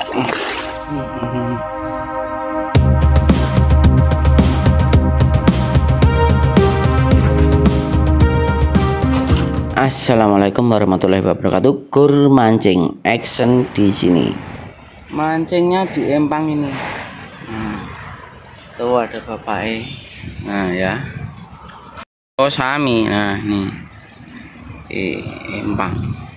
Assalamualaikum warahmatullahi wabarakatuh. Gur mancing action di sini. Mancingnya di empang ini. Nah, tuh ada bapaknya. Nah ya. Oh sami. Nah nih. Empang.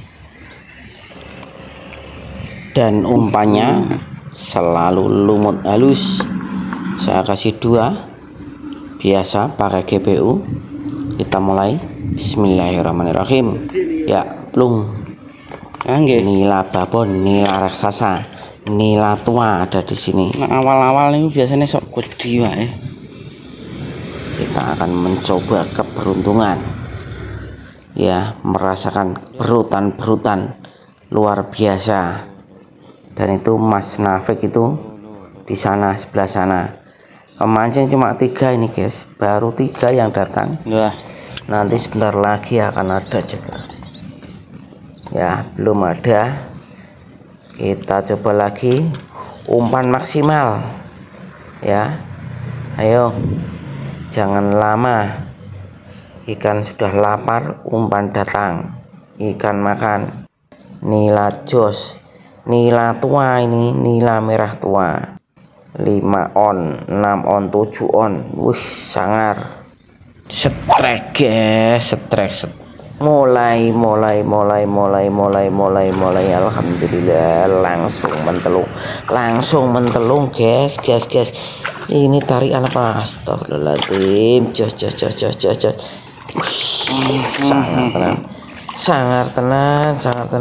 Dan umpannya selalu lumut halus. Saya kasih 2. Biasa pakai GPU. Kita mulai. Bismillahirrahmanirrahim. Ya, plung. Nila babon, nila raksasa, nila tua ada di sini. Nah, awal-awal ini biasanya sok gede ya. Kita akan mencoba keberuntungan. Ya, merasakan berutan-berutan luar biasa. Dan itu Mas Nafik itu di sana sebelah sana. Kemancing cuma 3 ini, guys. Baru 3 yang datang. Ya. Nanti sebentar lagi akan ada juga ya, belum ada. Kita coba lagi umpan maksimal ya. Ayo, jangan lama, ikan sudah lapar, umpan datang, ikan makan. Nila jos, nila tua ini, nila merah tua. 5 on, 6 on, 7 on. Wih, sangar. Setrek guys, setrek mulai alhamdulillah langsung mentelung guys. Ini tarikan apa? Astagfirullahaladzim. Jos. Sangar tenan.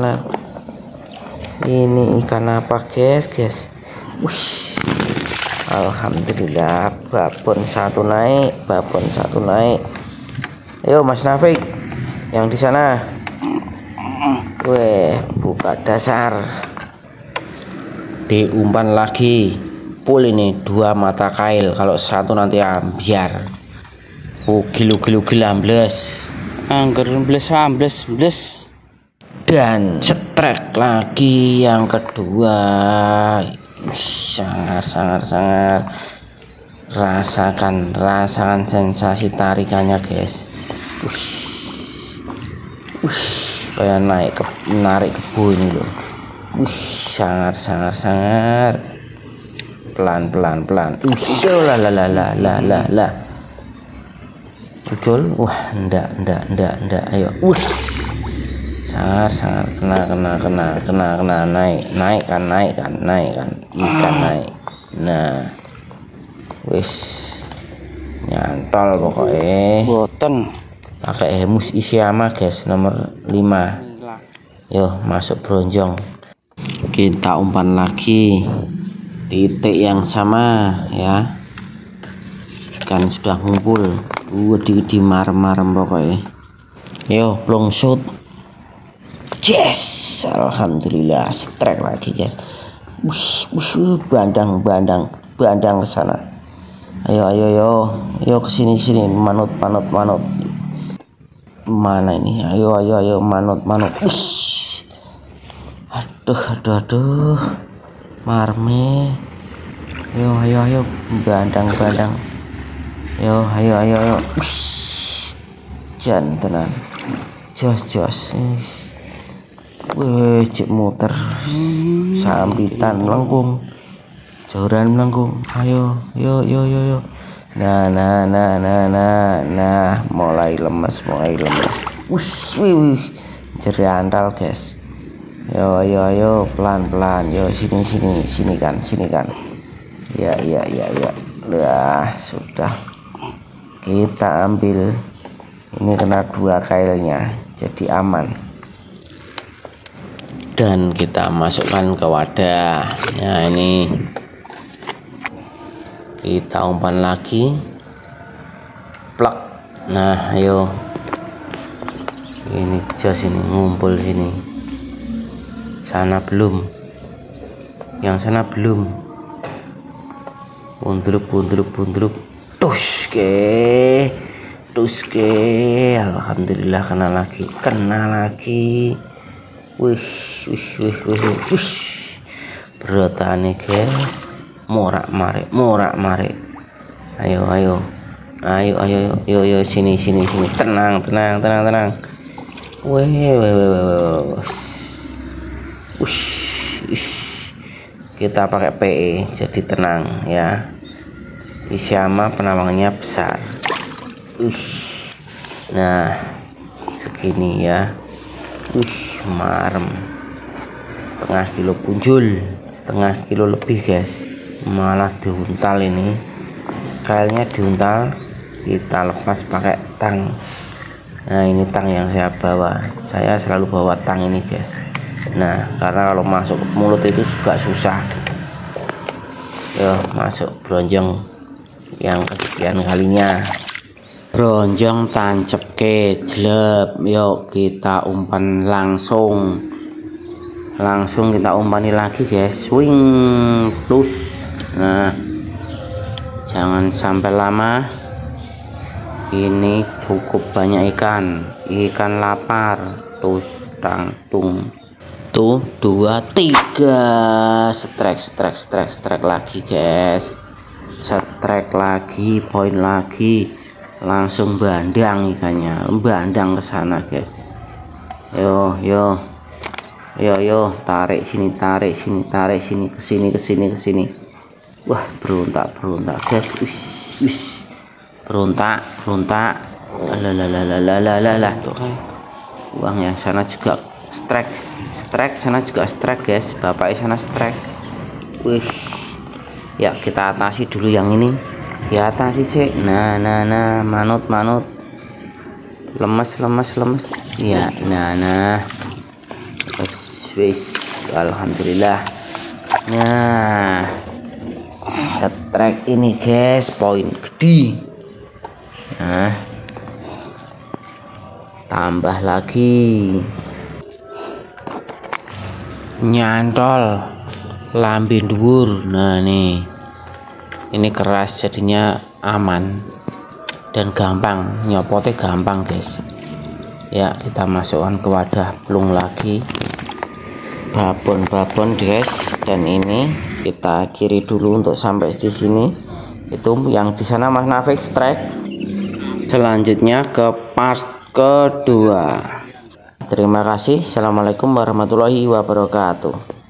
Ini ikan apa guys? Wih, alhamdulillah, babon satu naik. Ayo Mas Nafik yang di sana. Weh, buka dasar. Diumpan lagi. Full ini 2 mata kail. Kalau satu nanti ambiar. Gil ambles. Angger ambles. Dan setrek lagi yang kedua. Sangar. Rasakan sensasi tarikannya guys. Kayak narik kebo ini loh. Sangar. Pelan. Lah. Ucul. Wah, enggak. Ayo. Sangar. Kena. Naik kan. Ikan naik. Nah. Wis. Nyantol pokoknya. Boten. Pakai Hemus Isyama guys, nomor 5. Yo, masuk bronjong. Kita umpan lagi. Titik yang sama ya. Ikan sudah ngumpul. Di marem pokoknya. Yo, plong shoot. Yes, alhamdulillah, setrek lagi guys. Wih, bandang ke sana. Ayo kesini manut. Mana ini? Ayo manut. Wih. Aduh. Marme. Ayo bandang. Ayo. Wih. Jantenan. Jos. Wih, cek muter. Sambitan melengkung. Joran melengkung. Ayo. Nah, mulai lemes. Wih. Jeriantal guys. Yo, pelan. Yo, sini kan. Ya. Lah, sudah. Kita ambil. Ini kena 2 kailnya, jadi aman. Dan kita masukkan ke wadah. Ya, ini kita umpan lagi. Plak. Nah, ayo. Ini jos ini ngumpul sini. Sana belum. Yang sana belum. Bundruk. Tuske. Alhamdulillah kena lagi. Wih. rotane guys, morak marik. Ayo sini, tenang. Kita pakai PE jadi tenang ya. Isyama penawangnya besar. Nah segini ya. Marem setengah kilo punjul, setengah kilo lebih guys, malah diuntal. Ini kailnya diuntal, kita lepas pakai tang. Nah ini tang yang saya bawa, saya selalu bawa tang ini guys. Nah karena kalau masuk ke mulut itu juga susah. Yo masuk bronjong yang kesekian kalinya. Bronjong tancep ke jelek. Yuk kita umpan langsung kita umpani lagi guys. Swing plus. Nah jangan sampai lama, ini cukup banyak ikan lapar. Terus tangtung tuh 2 3 strike lagi guys, strike lagi, poin lagi, langsung bandang ikannya, bandang ke sana guys. Yo tarik sini, ke sini. Wah berontak guys. Berontak. Alah tuh. Uang yang sana juga strike, sana juga strike guys. Bapak sana strike. Wih. Ya kita atasi dulu yang ini. Diatasi sih. Nah, manut. Lemes. Ya, nah. Wis, alhamdulillah. Nah, strike ini guys, poin gede. Nah, tambah lagi. Nyantol, lambe dhuwur. Nah nih, ini keras jadinya aman dan gampang, nyopotnya gampang guys. Ya kita masukkan ke wadah plung lagi, babon guys. Dan ini kita akhiri dulu untuk sampai di sini. Itu yang di sana Mas Nafik strike. Selanjutnya ke part kedua. Terima kasih. Assalamualaikum warahmatullahi wabarakatuh.